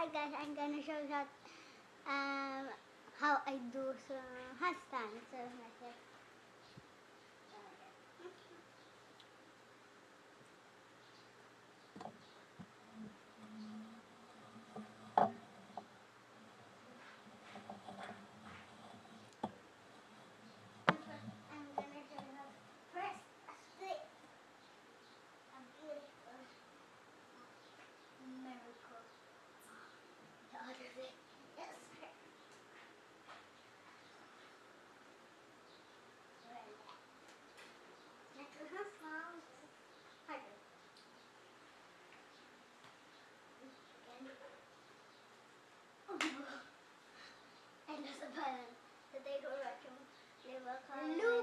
Hi guys, I'm gonna show you how I do some handstands. So like this. I'm gonna show you how to press a split. A beautiful miracle. The other way. Yes, sir. Next one has found harder. Again. Oh no. I lost a button. So they go right to live a